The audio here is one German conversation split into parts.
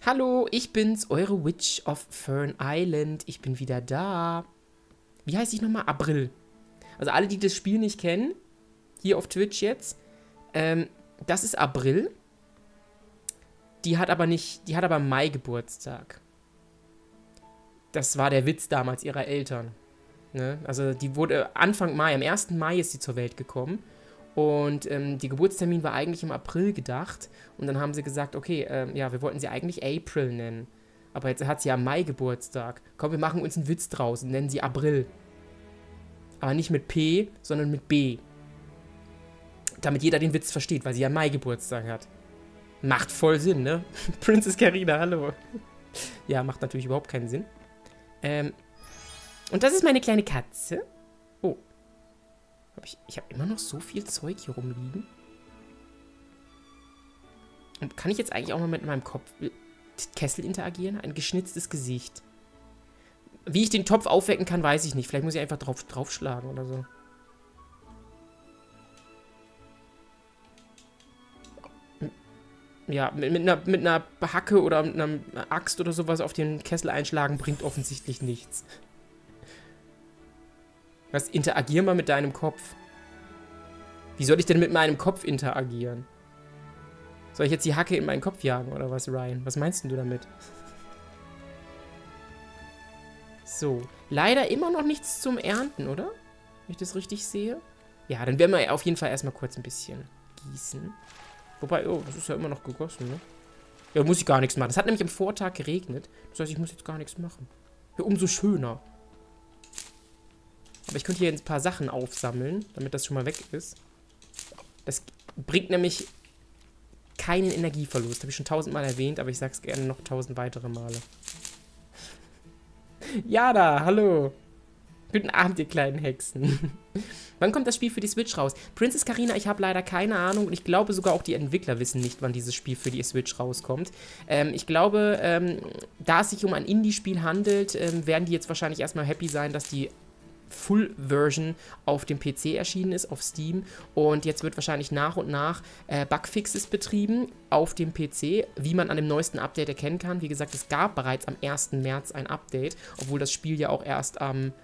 Hallo, ich bin's, eure Witch of Fern Island. Ich bin wieder da. Wie heiße ich nochmal? April. Also alle, die das Spiel nicht kennen, hier auf Twitch jetzt, das ist April. Die hat aber Mai Geburtstag. Das war der Witz damals ihrer Eltern. Ne? Also die wurde Anfang Mai, am 1. Mai ist sie zur Welt gekommen. Und die Geburtstermin war eigentlich im April gedacht. Und dann haben sie gesagt, okay, ja, wir wollten sie eigentlich April nennen. Aber jetzt hat sie ja Mai Geburtstag. Komm, wir machen uns einen Witz draus und nennen sie April. Aber nicht mit P, sondern mit B. Damit jeder den Witz versteht, weil sie ja Mai Geburtstag hat. Macht voll Sinn, ne? Princess Carina, hallo. Ja, macht natürlich überhaupt keinen Sinn. Und das ist meine kleine Katze. Oh. Ich habe immer noch so viel Zeug hier rumliegen. Und kann ich jetzt eigentlich auch mal mit meinem Kessel interagieren? Ein geschnitztes Gesicht. Wie ich den Topf aufwecken kann, weiß ich nicht. Vielleicht muss ich einfach draufschlagen oder so. Ja, mit einer Hacke oder mit einer Axt oder sowas auf den Kessel einschlagen bringt offensichtlich nichts. Was? Interagier mal mit deinem Kopf. Wie soll ich denn mit meinem Kopf interagieren? Soll ich jetzt die Hacke in meinen Kopf jagen oder was, Ryan? Was meinst denn du damit? So. Leider immer noch nichts zum Ernten, oder? Wenn ich das richtig sehe. Ja, dann werden wir auf jeden Fall erstmal kurz ein bisschen gießen. Wobei, oh, das ist ja immer noch gegossen, ne? Ja, muss ich gar nichts machen. Es hat nämlich am Vortag geregnet. Das heißt, ich muss jetzt gar nichts machen. Ja, umso schöner. Aber ich könnte hier jetzt ein paar Sachen aufsammeln, damit das schon mal weg ist. Das bringt nämlich keinen Energieverlust. Habe ich schon 1000-mal erwähnt, aber ich sage es gerne noch 1000 weitere Male. Ja da, hallo. Guten Abend, ihr kleinen Hexen. Wann kommt das Spiel für die Switch raus? Princess Carina, ich habe leider keine Ahnung und ich glaube sogar auch die Entwickler wissen nicht, wann dieses Spiel für die Switch rauskommt. Ich glaube, da es sich um ein Indie-Spiel handelt, werden die jetzt wahrscheinlich erstmal happy sein, dass die Full-Version auf dem PC erschienen ist, auf Steam. Und jetzt wird wahrscheinlich nach und nach Bugfixes betrieben auf dem PC, wie man an dem neuesten Update erkennen kann. Wie gesagt, es gab bereits am 1. März ein Update, obwohl das Spiel ja auch erst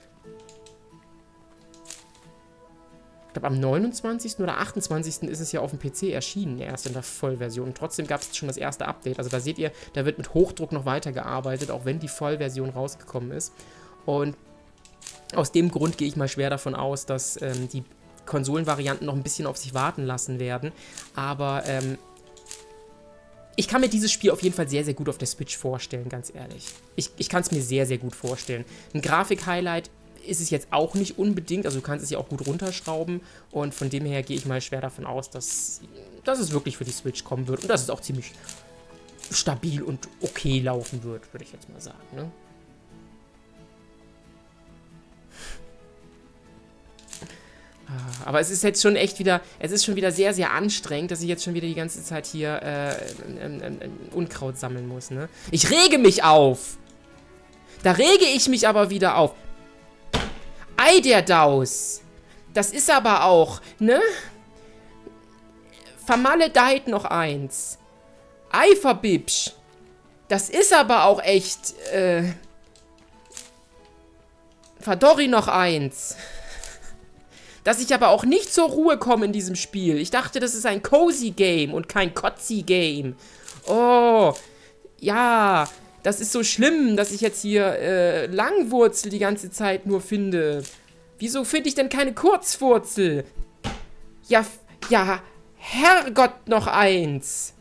ich glaube, am 29. oder 28. ist es ja auf dem PC erschienen, erst in der Vollversion. Und trotzdem gab es schon das erste Update. Also da seht ihr, da wird mit Hochdruck noch weitergearbeitet, auch wenn die Vollversion rausgekommen ist. Und aus dem Grund gehe ich mal schwer davon aus, dass die Konsolenvarianten noch ein bisschen auf sich warten lassen werden. Aber ich kann mir dieses Spiel auf jeden Fall sehr, sehr gut auf der Switch vorstellen, ganz ehrlich. Ich kann es mir sehr, sehr gut vorstellen. Ein Grafik-Highlight ist es jetzt auch nicht unbedingt, also du kannst es ja auch gut runterschrauben und von dem her gehe ich mal schwer davon aus, dass es wirklich für die Switch kommen wird und dass es auch ziemlich stabil und okay laufen wird, würde ich jetzt mal sagen, ne? Aber es ist jetzt schon echt wieder, es ist schon wieder sehr, sehr anstrengend, dass ich jetzt schon wieder die ganze Zeit hier Unkraut sammeln muss, ne? Ich rege mich auf! Da rege ich mich aber wieder auf. Ei, der Daus. Das ist aber auch, ne? Vermaledeit noch eins. Eiferbibsch. Das ist aber auch echt, Verdorri noch eins. Dass ich aber auch nicht zur Ruhe komme in diesem Spiel. Ich dachte, das ist ein Cozy Game und kein Kotzi Game. Oh, ja, das ist so schlimm, dass ich jetzt hier Langwurzel die ganze Zeit nur finde. Wieso finde ich denn keine Kurzwurzel? Ja, ja, Herrgott noch eins.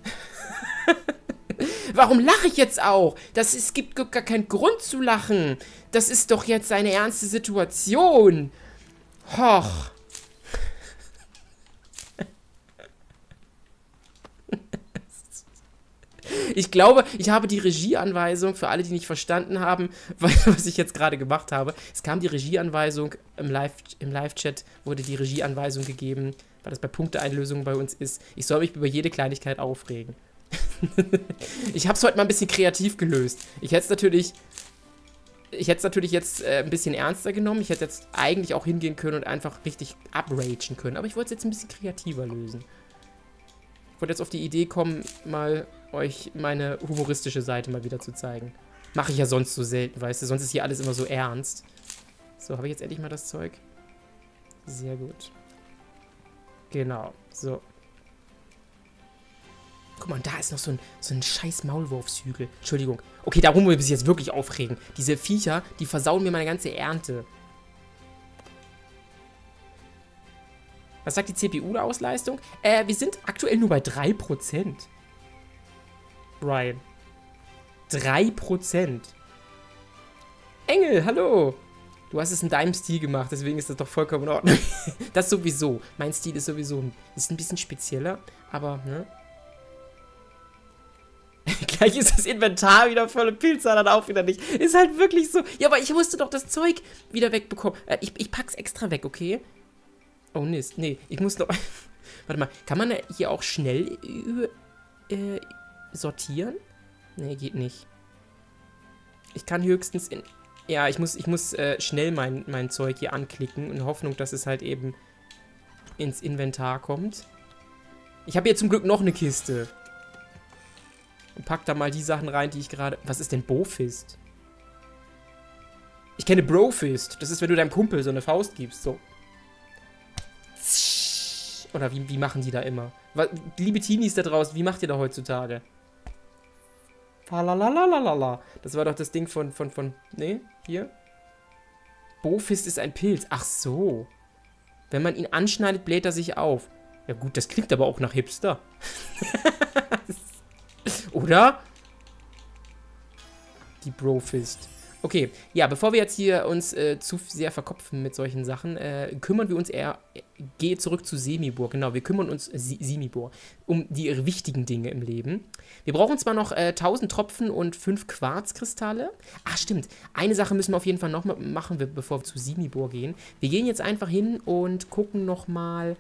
Warum lache ich jetzt auch? Es gibt gar keinen Grund zu lachen. Das ist doch jetzt eine ernste Situation. Hoch. Ich glaube, ich habe die Regieanweisung, für alle, die nicht verstanden haben, was ich jetzt gerade gemacht habe. Es kam die Regieanweisung, im Live-Chat wurde die Regieanweisung gegeben, weil das bei Punkteeinlösungen bei uns ist. Ich soll mich über jede Kleinigkeit aufregen. Ich habe es heute mal ein bisschen kreativ gelöst. Ich hätte es natürlich jetzt ein bisschen ernster genommen. Ich hätte jetzt eigentlich auch hingehen können und einfach richtig upragen können. Aber ich wollte es jetzt ein bisschen kreativer lösen. Ich wollte jetzt auf die Idee kommen, mal euch meine humoristische Seite mal wieder zu zeigen. Mache ich ja sonst so selten, weißt du? Sonst ist hier alles immer so ernst. So, habe ich jetzt endlich mal das Zeug? Sehr gut. Genau, so. Guck mal, da ist noch so ein scheiß Maulwurfshügel. Entschuldigung. Okay, darum muss ich mich jetzt wirklich aufregen. Diese Viecher, die versauen mir meine ganze Ernte. Was sagt die CPU-Ausleistung? Wir sind aktuell nur bei 3%. Ryan. 3%. Engel, hallo. Du hast es in deinem Stil gemacht, deswegen ist das doch vollkommen in Ordnung. Das sowieso. Mein Stil ist sowieso ein bisschen spezieller, aber, ne? Gleich ist das Inventar wieder voll und Pilze dann auch wieder nicht. Ist halt wirklich so. Ja, aber ich musste doch das Zeug wieder wegbekommen. Ich pack's extra weg, okay? Oh, Mist. Nee, ich muss noch... Warte mal, kann man hier auch schnell sortieren? Nee, geht nicht. Ich kann höchstens in... Ja, ich muss schnell mein Zeug hier anklicken, in Hoffnung, dass es halt eben ins Inventar kommt. Ich habe hier zum Glück noch eine Kiste. Und pack da mal die Sachen rein, die ich gerade... Was ist denn Bofist? Ich kenne Brofist. Das ist, wenn du deinem Kumpel so eine Faust gibst, so. Oder wie machen die da immer? Liebe Teenies da draußen, wie macht ihr da heutzutage? Falalalalala. Das war doch das Ding von... Nee, hier. Bofist ist ein Pilz. Ach so. Wenn man ihn anschneidet, bläht er sich auf. Ja gut, das klingt aber auch nach Hipster. Oder? Die Brofist. Okay, ja, bevor wir jetzt hier uns zu sehr verkopfen mit solchen Sachen, kümmern wir uns eher, gehe zurück zu Semibor, genau, wir kümmern uns, Semibor, um die wichtigen Dinge im Leben. Wir brauchen zwar noch 1000 Tropfen und 5 Quarzkristalle. Ach, stimmt, eine Sache müssen wir auf jeden Fall noch machen, bevor wir zu Semibor gehen. Wir gehen jetzt einfach hin und gucken nochmal,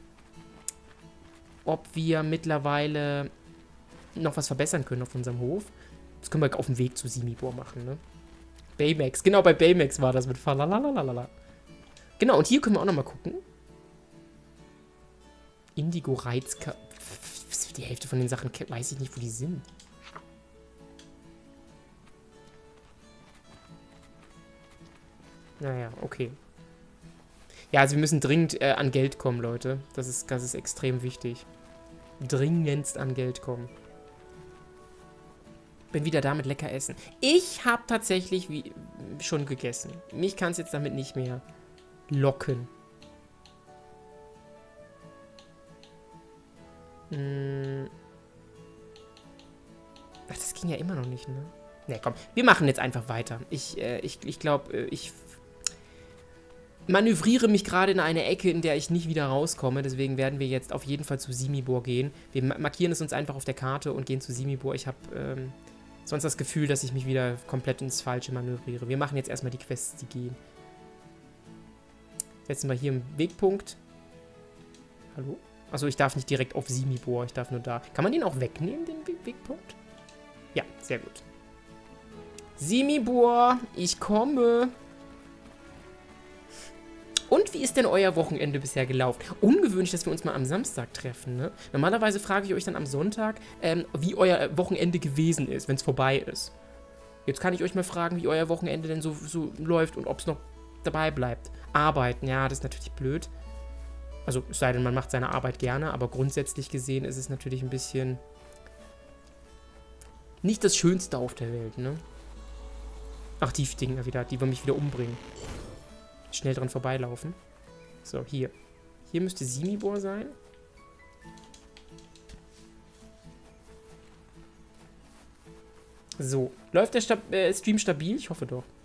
ob wir mittlerweile noch was verbessern können auf unserem Hof. Das können wir auf dem Weg zu Semibor machen, ne? Baymax, genau, bei Baymax war das mit Falalalalala. Genau, und hier können wir auch nochmal gucken. Indigo-Reizka... Die Hälfte von den Sachen weiß ich nicht, wo die sind. Naja, okay. Ja, also wir müssen dringend an Geld kommen, Leute. Das ist extrem wichtig. Dringendst an Geld kommen. Bin wieder da mit lecker essen. Ich habe tatsächlich schon gegessen. Mich kann es jetzt damit nicht mehr locken. Ach, das ging ja immer noch nicht, ne? Ne, komm. Wir machen jetzt einfach weiter. Ich glaube, ich manövriere mich gerade in eine Ecke, in der ich nicht wieder rauskomme. Deswegen werden wir jetzt auf jeden Fall zu Semibor gehen. Wir markieren es uns einfach auf der Karte und gehen zu Semibor. Ich habe sonst das Gefühl, dass ich mich wieder komplett ins Falsche manövriere. Wir machen jetzt erstmal die Quests, die gehen. Setzen wir hier einen Wegpunkt. Hallo? Achso, ich darf nicht direkt auf Semibor, ich darf nur da. Kann man den auch wegnehmen, den Wegpunkt? Ja, sehr gut. Semibor, ich komme. Und wie ist denn euer Wochenende bisher gelaufen? Ungewöhnlich, dass wir uns mal am Samstag treffen, ne? Normalerweise frage ich euch dann am Sonntag, wie euer Wochenende gewesen ist, wenn es vorbei ist. Jetzt kann ich euch mal fragen, wie euer Wochenende denn so läuft und ob es noch dabei bleibt. Arbeiten, ja, das ist natürlich blöd. Also, es sei denn, man macht seine Arbeit gerne, aber grundsätzlich gesehen ist es natürlich ein bisschen nicht das Schönste auf der Welt, ne? Ach, die Dinger wieder, die wollen mich wieder umbringen. Schnell dran vorbeilaufen. So, hier. Hier müsste Semibor sein. So. Läuft der Stream stabil? Ich hoffe doch.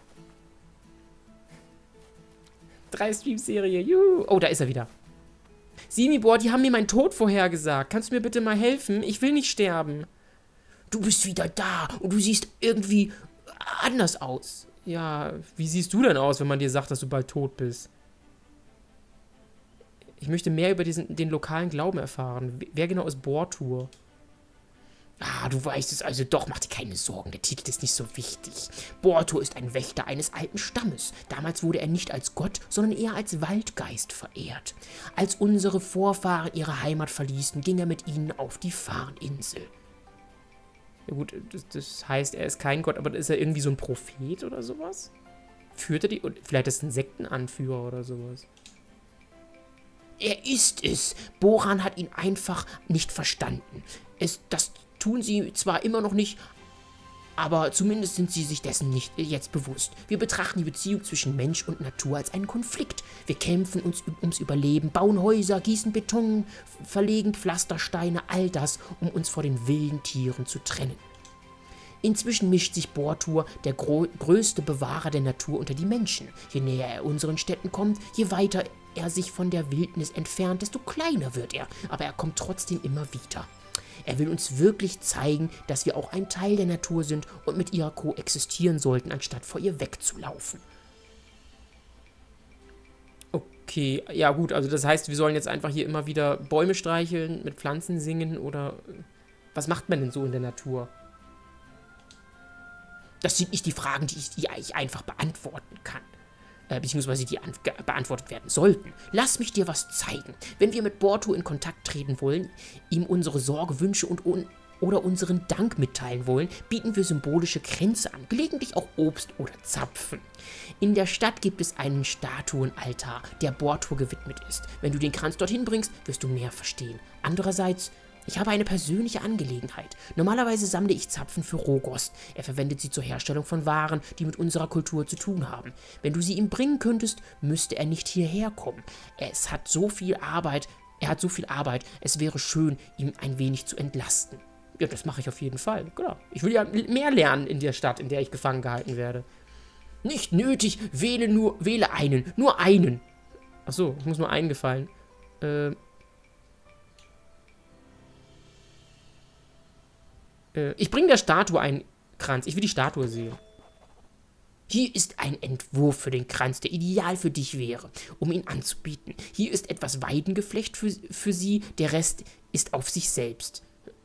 3 Stream-Serie. Juhu. Oh, da ist er wieder. Semibor, die haben mir meinen Tod vorhergesagt. Kannst du mir bitte mal helfen? Ich will nicht sterben. Du bist wieder da und du siehst irgendwie anders aus. Ja, wie siehst du denn aus, wenn man dir sagt, dass du bald tot bist? Ich möchte mehr über den lokalen Glauben erfahren. Wer genau ist Bortur? Ah, du weißt es also doch. Mach dir keine Sorgen, der Titel ist nicht so wichtig. Bortur ist ein Wächter eines alten Stammes. Damals wurde er nicht als Gott, sondern eher als Waldgeist verehrt. Als unsere Vorfahren ihre Heimat verließen, ging er mit ihnen auf die Farninsel. Ja gut, das heißt, er ist kein Gott, aber ist er irgendwie so ein Prophet oder sowas? Führt er die? Vielleicht ist er ein Sektenanführer oder sowas. Er ist es. Boran hat ihn einfach nicht verstanden. Das tun sie zwar immer noch nicht, aber zumindest sind sie sich dessen nicht jetzt bewusst. Wir betrachten die Beziehung zwischen Mensch und Natur als einen Konflikt. Wir kämpfen uns ums Überleben, bauen Häuser, gießen Beton, verlegen Pflastersteine, all das, um uns vor den wilden Tieren zu trennen. Inzwischen mischt sich Bortur, der größte Bewahrer der Natur, unter die Menschen. Je näher er unseren Städten kommt, je weiter er sich von der Wildnis entfernt, desto kleiner wird er. Aber er kommt trotzdem immer wieder. Er will uns wirklich zeigen, dass wir auch ein Teil der Natur sind und mit ihr koexistieren sollten, anstatt vor ihr wegzulaufen. Okay, ja gut, also das heißt, wir sollen jetzt einfach hier immer wieder Bäume streicheln, mit Pflanzen singen oder... Was macht man denn so in der Natur? Das sind nicht die Fragen, die ich einfach beantworten kann. Beziehungsweise die beantwortet werden sollten. Lass mich dir was zeigen. Wenn wir mit Bortur in Kontakt treten wollen, ihm unsere Sorge, Wünsche oder unseren Dank mitteilen wollen, bieten wir symbolische Kränze an, gelegentlich auch Obst oder Zapfen. In der Stadt gibt es einen Statuenaltar, der Bortur gewidmet ist. Wenn du den Kranz dorthin bringst, wirst du mehr verstehen. Andererseits... Ich habe eine persönliche Angelegenheit. Normalerweise sammle ich Zapfen für Rogost. Er verwendet sie zur Herstellung von Waren, die mit unserer Kultur zu tun haben. Wenn du sie ihm bringen könntest, müsste er nicht hierher kommen. Er hat so viel Arbeit, es wäre schön, ihm ein wenig zu entlasten. Ja, das mache ich auf jeden Fall, genau. Ich will ja mehr lernen in der Stadt, in der ich gefangen gehalten werde. Nicht nötig, wähle einen, nur einen. Achso, ich muss nur einen gefallen. Ich bringe der Statue einen Kranz. Ich will die Statue sehen. Hier ist ein Entwurf für den Kranz, der ideal für dich wäre, um ihn anzubieten. Hier ist etwas Weidengeflecht für sie, der Rest ist auf sich selbst.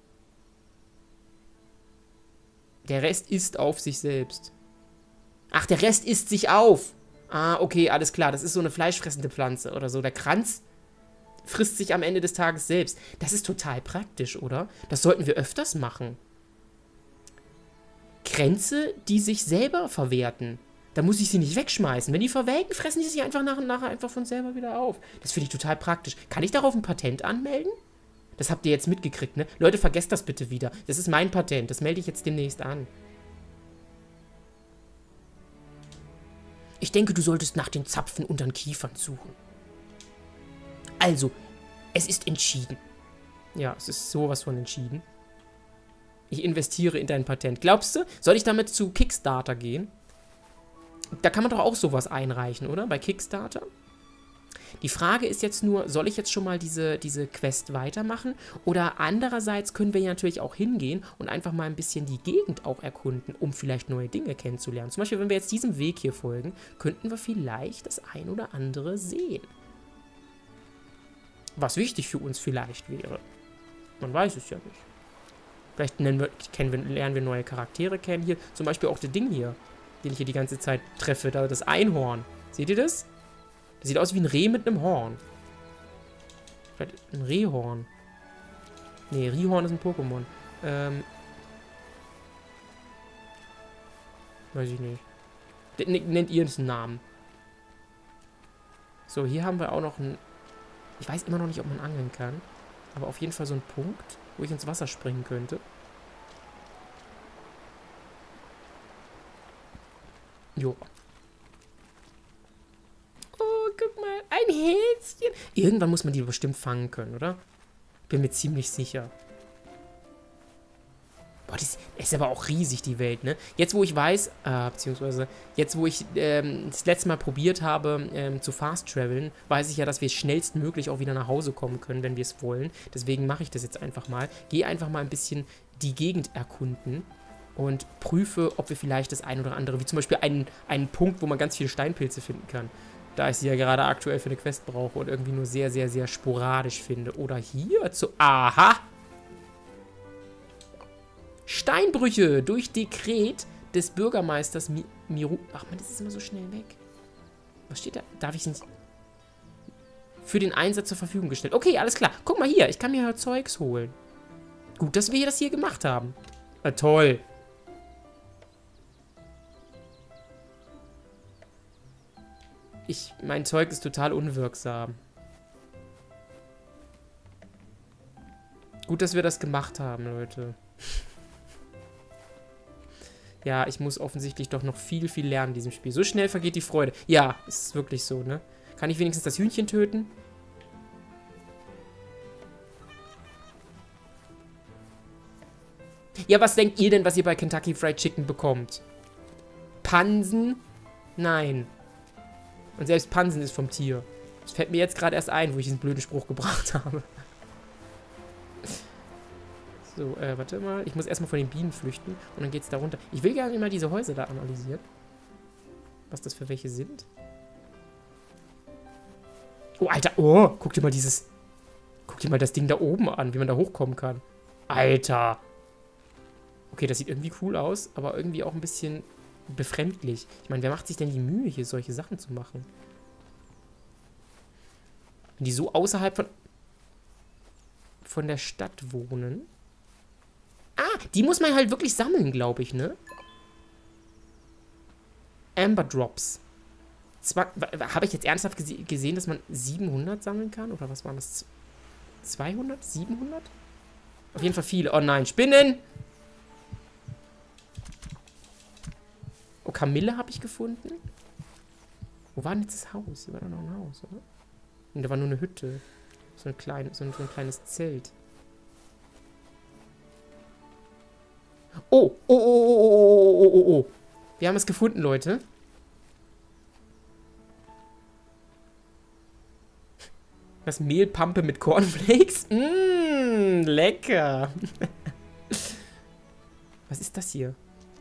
Der Rest ist auf sich selbst. Ach, der Rest isst sich auf. Ah, okay, alles klar. Das ist so eine fleischfressende Pflanze oder so. Der Kranz frisst sich am Ende des Tages selbst. Das ist total praktisch, oder? Das sollten wir öfters machen. Kränze, die sich selber verwerten. Da muss ich sie nicht wegschmeißen. Wenn die verwelken, fressen die sich einfach nach und nach einfach von selber wieder auf. Das finde ich total praktisch. Kann ich darauf ein Patent anmelden? Das habt ihr jetzt mitgekriegt, ne? Leute, vergesst das bitte wieder. Das ist mein Patent. Das melde ich jetzt demnächst an. Ich denke, du solltest nach den Zapfen unter den Kiefern suchen. Also, es ist entschieden. Ja, es ist sowas von entschieden. Ich investiere in dein Patent. Glaubst du, soll ich damit zu Kickstarter gehen? Da kann man doch auch sowas einreichen, oder? Bei Kickstarter? Die Frage ist jetzt nur, soll ich jetzt schon mal diese Quest weitermachen? Oder andererseits können wir ja natürlich auch hingehen und einfach mal ein bisschen die Gegend auch erkunden, um vielleicht neue Dinge kennenzulernen. Zum Beispiel, wenn wir jetzt diesem Weg hier folgen, könnten wir vielleicht das ein oder andere sehen. Was wichtig für uns vielleicht wäre. Man weiß es ja nicht. Vielleicht lernen wir neue Charaktere kennen hier. Zum Beispiel auch das Ding hier, den ich hier die ganze Zeit treffe. Da das Einhorn. Seht ihr das? Das sieht aus wie ein Reh mit einem Horn. Vielleicht ein Rehhorn. Nee, Rehhorn ist ein Pokémon. Weiß ich nicht. Nennt ihr es einen Namen. So, hier haben wir auch noch einen... Ich weiß immer noch nicht, ob man angeln kann. Aber auf jeden Fall so ein Punkt, wo ich ins Wasser springen könnte. Jo. Oh, guck mal. Ein Häschen. Irgendwann muss man die bestimmt fangen können, oder? Bin mir ziemlich sicher. Boah, das ist aber auch riesig, die Welt, ne? Jetzt, wo ich weiß, beziehungsweise jetzt, wo ich das letzte Mal probiert habe, zu fast-traveln, weiß ich ja, dass wir schnellstmöglich auch wieder nach Hause kommen können, wenn wir es wollen. Deswegen mache ich das jetzt einfach mal. Gehe einfach mal ein bisschen die Gegend erkunden und prüfe, ob wir vielleicht das ein oder andere, wie zum Beispiel einen Punkt, wo man ganz viele Steinpilze finden kann. Da ich sie ja gerade aktuell für eine Quest brauche und irgendwie nur sehr, sehr, sehr sporadisch finde. Oder hier zu... Aha! Steinbrüche durch Dekret des Bürgermeisters Miru... Ach man, das ist immer so schnell weg. Was steht da? Darf ich nicht... Für den Einsatz zur Verfügung gestellt. Okay, alles klar. Guck mal hier, ich kann mir Zeugs holen. Gut, dass wir das hier gemacht haben. Toll. Mein Zeug ist total unwirksam. Gut, dass wir das gemacht haben, Leute. Ja, ich muss offensichtlich doch noch viel, viel lernen in diesem Spiel. So schnell vergeht die Freude. Ja, ist wirklich so, ne? Kann ich wenigstens das Hühnchen töten? Ja, was denkt ihr denn, was ihr bei Kentucky Fried Chicken bekommt? Pansen? Nein. Und selbst Pansen ist vom Tier. Das fällt mir jetzt gerade erst ein, wo ich diesen blöden Spruch gebracht habe. So, warte mal. Ich muss erstmal von den Bienen flüchten. Und dann geht's da runter. Ich will gerne mal diese Häuser da analysieren. Was das für welche sind. Oh, Alter. Oh, guck dir mal dieses... Guck dir mal das Ding da oben an, wie man da hochkommen kann. Alter. Okay, das sieht irgendwie cool aus, aber irgendwie auch ein bisschen befremdlich. Ich meine, wer macht sich denn die Mühe, hier solche Sachen zu machen? Wenn die so außerhalb von der Stadt wohnen. Ah, die muss man halt wirklich sammeln, glaube ich, ne? Amber Drops. Habe ich jetzt ernsthaft gesehen, dass man 700 sammeln kann? Oder was waren das? 200? 700? Auf jeden Fall viele. Oh nein, Spinnen! Oh, Kamille habe ich gefunden. Wo war denn jetzt das Haus? Hier war doch noch ein Haus, oder? Und da war nur eine Hütte. So ein kleines Zelt. Oh, oh, oh, oh, oh, oh, oh, oh. Wir haben es gefunden, Leute. Das Mehlpampe mit Cornflakes. Mmm, lecker. Was ist das hier?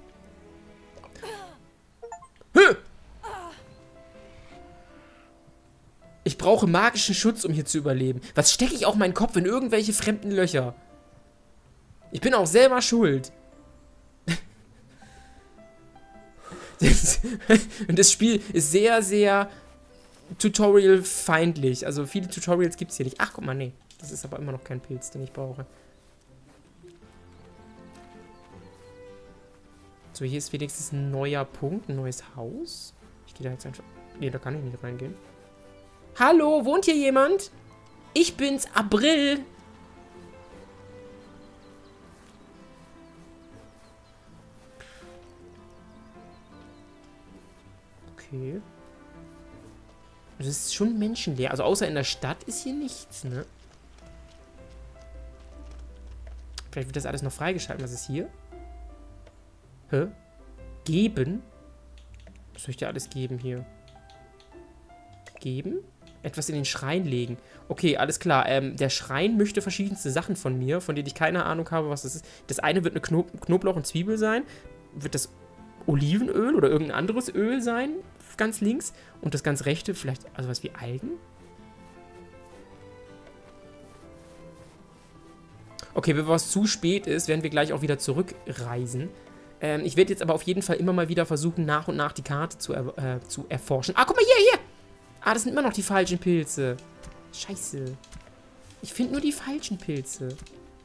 Ich brauche magischen Schutz, um hier zu überleben. Was stecke ich auch meinen Kopf in irgendwelche fremden Löcher? Ich bin auch selber schuld. Und das Spiel ist sehr, sehr tutorial-feindlich. Also viele Tutorials gibt es hier nicht. Ach, guck mal, nee. Das ist aber immer noch kein Pilz, den ich brauche. So, hier ist wenigstens ein neuer Punkt, ein neues Haus. Ich gehe da jetzt einfach... Nee, da kann ich nicht reingehen. Hallo, wohnt hier jemand? Ich bin's, April. Okay. Das ist schon menschenleer. Also außer in der Stadt ist hier nichts, ne? Vielleicht wird das alles noch freigeschalten. Was ist hier? Hä? Geben? Was soll ich dir alles geben hier? Geben? Etwas in den Schrein legen. Okay, alles klar. Der Schrein möchte verschiedenste Sachen von mir, von denen ich keine Ahnung habe, was das ist. Das eine wird eine Knoblauch und Zwiebel sein. Wird das Olivenöl oder irgendein anderes Öl sein? Ganz links. Und das ganz rechte vielleicht, also was wie Algen? Okay, bevor es zu spät ist, werden wir gleich auch wieder zurückreisen. Ich werde jetzt aber auf jeden Fall immer mal wieder versuchen, nach und nach die Karte zu erforschen. Ah, guck mal hier! Ah, das sind immer noch die falschen Pilze. Scheiße. Ich finde nur die falschen Pilze.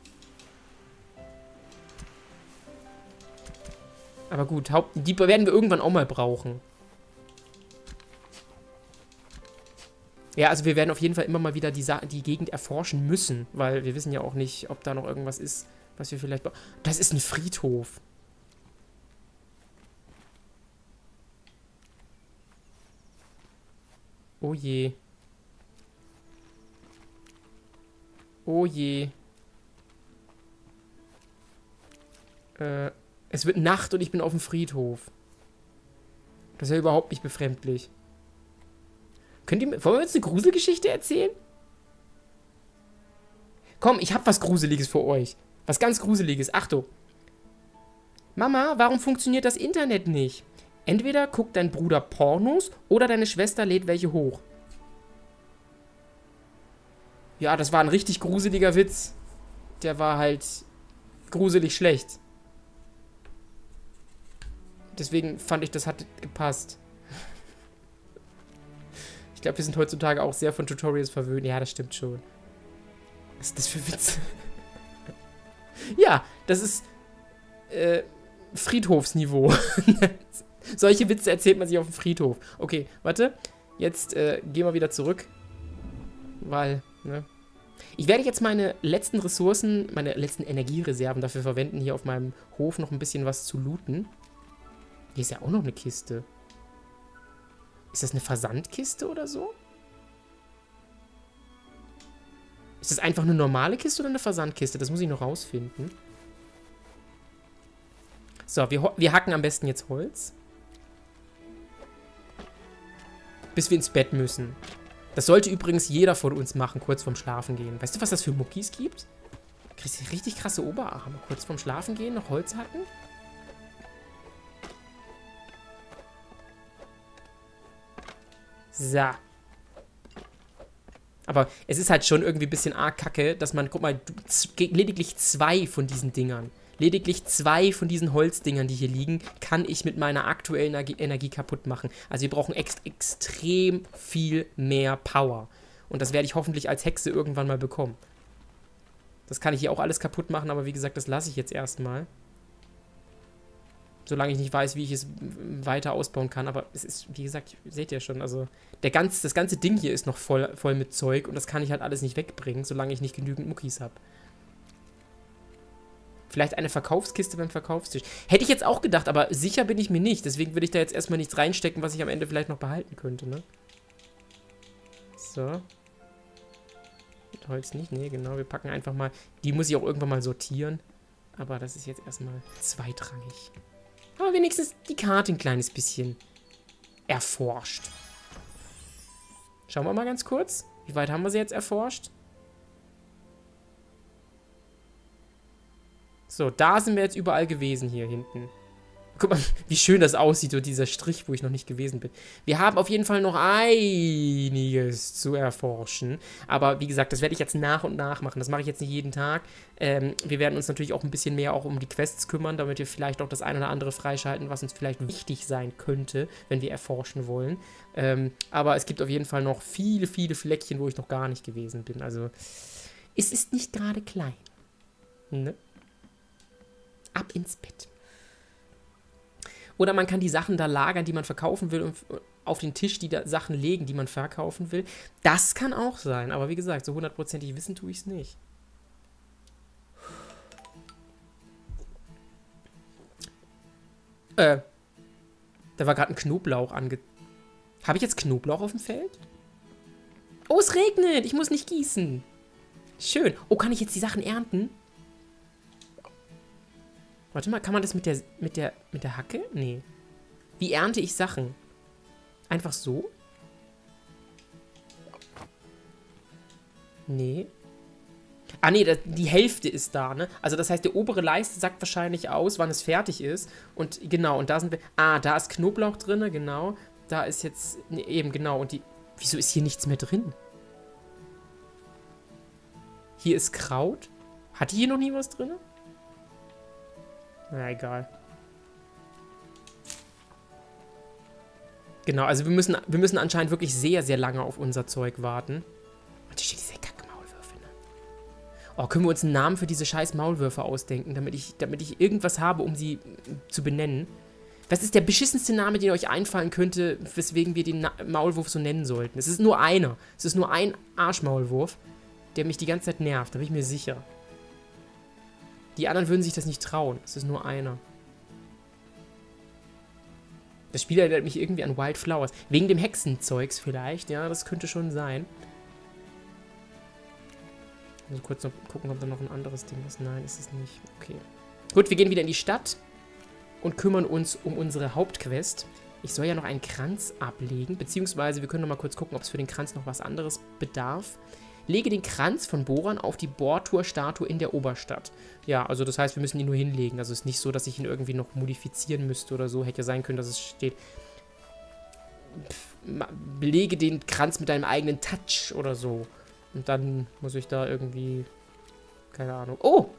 Aber gut, die werden wir irgendwann auch mal brauchen. Ja, also wir werden auf jeden Fall immer mal wieder die Gegend erforschen müssen. Weil wir wissen ja auch nicht, ob da noch irgendwas ist, was wir vielleicht... Das ist ein Friedhof. Oh je. Oh je. Es wird Nacht und ich bin auf dem Friedhof. Das ist ja überhaupt nicht befremdlich. Wollen wir uns eine Gruselgeschichte erzählen? Komm, ich hab was Gruseliges für euch. Was ganz Gruseliges. Achtung. Mama, warum funktioniert das Internet nicht? Entweder guckt dein Bruder Pornos oder deine Schwester lädt welche hoch. Ja, das war ein richtig gruseliger Witz. Der war halt gruselig schlecht. Deswegen fand ich, das hat gepasst. Ich glaube, wir sind heutzutage auch sehr von Tutorials verwöhnt. Ja, das stimmt schon. Was ist das für Witz? Ja, das ist Friedhofsniveau. Solche Witze erzählt man sich auf dem Friedhof. Okay, warte. Jetzt gehen wir wieder zurück. Weil, ne? Ich werde jetzt meine letzten Ressourcen, meine letzten Energiereserven dafür verwenden, hier auf meinem Hof noch ein bisschen was zu looten. Hier ist ja auch noch eine Kiste. Ist das eine Versandkiste oder so? Ist das einfach eine normale Kiste oder eine Versandkiste? Das muss ich noch rausfinden. So, wir hacken am besten jetzt Holz. Bis wir ins Bett müssen. Das sollte übrigens jeder von uns machen, kurz vorm Schlafen gehen. Weißt du, was das für Muckis gibt? Du kriegst richtig krasse Oberarme. Kurz vorm Schlafen gehen, noch Holz hacken. So. Aber es ist halt schon irgendwie ein bisschen arg kacke, dass man, guck mal, lediglich 2 von diesen Dingern, lediglich 2 von diesen Holzdingern, die hier liegen, kann ich mit meiner aktuellen Energie kaputt machen. Also wir brauchen extrem viel mehr Power. Und das werde ich hoffentlich als Hexe irgendwann mal bekommen. Das kann ich hier auch alles kaputt machen, aber wie gesagt, das lasse ich jetzt erstmal. Solange ich nicht weiß, wie ich es weiter ausbauen kann. Aber es ist, wie gesagt, seht ihr schon, also das ganze Ding hier ist noch voll mit Zeug und das kann ich halt alles nicht wegbringen, solange ich nicht genügend Muckis habe. Vielleicht eine Verkaufskiste beim Verkaufstisch. Hätte ich jetzt auch gedacht, aber sicher bin ich mir nicht. Deswegen will ich da jetzt erstmal nichts reinstecken, was ich am Ende vielleicht noch behalten könnte, ne? So. Mit Holz nicht, nee, genau. Wir packen einfach mal, die muss ich auch irgendwann mal sortieren. Aber das ist jetzt erstmal zweitrangig. Aber wenigstens die Karte ein kleines bisschen erforscht. Schauen wir mal ganz kurz. Wie weit haben wir sie jetzt erforscht? So, da sind wir jetzt überall gewesen hier hinten. Guck mal, wie schön das aussieht, so dieser Strich, wo ich noch nicht gewesen bin. Wir haben auf jeden Fall noch einiges zu erforschen. Aber wie gesagt, das werde ich jetzt nach und nach machen. Das mache ich jetzt nicht jeden Tag. Wir werden uns natürlich auch ein bisschen mehr auch um die Quests kümmern, damit wir vielleicht auch das eine oder andere freischalten, was uns vielleicht wichtig sein könnte, wenn wir erforschen wollen. Aber es gibt auf jeden Fall noch viele, viele Fleckchen, wo ich noch gar nicht gewesen bin. Also, es ist nicht gerade klein. Ne? Ab ins Bett. Oder man kann die Sachen da lagern, die man verkaufen will, und auf den Tisch die da Sachen legen, die man verkaufen will. Das kann auch sein. Aber wie gesagt, so 100%ig wissen tue ich es nicht. Da war gerade ein Knoblauch Habe ich jetzt Knoblauch auf dem Feld? Oh, es regnet. Ich muss nicht gießen. Schön. Oh, kann ich jetzt die Sachen ernten? Warte mal, kann man das mit der Hacke? Nee. Wie ernte ich Sachen? Einfach so? Nee. Ah, nee, die Hälfte ist da, ne? Also das heißt, der obere Leiste sagt wahrscheinlich aus, wann es fertig ist. Und genau, und da sind wir... Ah, da ist Knoblauch drin, genau. Da ist jetzt... Nee, eben, genau. Und die... Wieso ist hier nichts mehr drin? Hier ist Kraut. Hatte hier noch nie was drin? Na, egal. Genau, also wir müssen anscheinend wirklich sehr, sehr lange auf unser Zeug warten. Und hier steht diese Kack-Maulwürfe, ne? Oh, können wir uns einen Namen für diese scheiß Maulwürfe ausdenken, damit ich irgendwas habe, um sie zu benennen? Was ist der beschissenste Name, den euch einfallen könnte, weswegen wir den Maulwurf so nennen sollten? Es ist nur einer. Es ist nur ein Arschmaulwurf, der mich die ganze Zeit nervt, da bin ich mir sicher. Die anderen würden sich das nicht trauen. Es ist nur einer. Das Spiel erinnert mich irgendwie an Wildflowers. Wegen dem Hexenzeugs vielleicht. Ja, das könnte schon sein. Also kurz noch gucken, ob da noch ein anderes Ding ist. Nein, ist es nicht. Okay. Gut, wir gehen wieder in die Stadt und kümmern uns um unsere Hauptquest. Ich soll ja noch einen Kranz ablegen. Beziehungsweise wir können noch mal kurz gucken, ob es für den Kranz noch was anderes bedarf. Lege den Kranz von Boran auf die Bortur-Statue in der Oberstadt. Ja, also das heißt, wir müssen ihn nur hinlegen. Also es ist nicht so, dass ich ihn irgendwie noch modifizieren müsste oder so. Hätte ja sein können, dass es steht, belege den Kranz mit deinem eigenen Touch oder so. Und dann muss ich da irgendwie, keine Ahnung. Oh!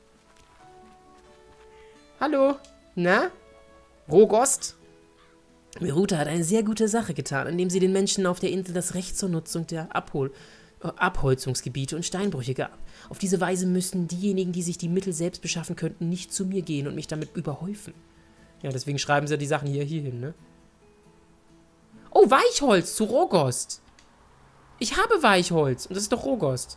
Hallo? Na? Rogost? Meruta hat eine sehr gute Sache getan, indem sie den Menschen auf der Insel das Recht zur Nutzung der Abholzungsgebiete und Steinbrüche gab. Auf diese Weise müssten diejenigen, die sich die Mittel selbst beschaffen könnten, nicht zu mir gehen und mich damit überhäufen. Ja, deswegen schreiben sie die Sachen hier hin, ne? Oh, Weichholz zu Rohgost. Ich habe Weichholz und das ist doch Rohgost.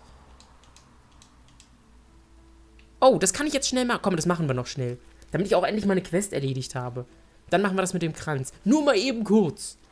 Oh, das kann ich jetzt schnell machen. Komm, das machen wir noch schnell. Damit ich auch endlich meine Quest erledigt habe. Dann machen wir das mit dem Kranz. Nur mal eben kurz.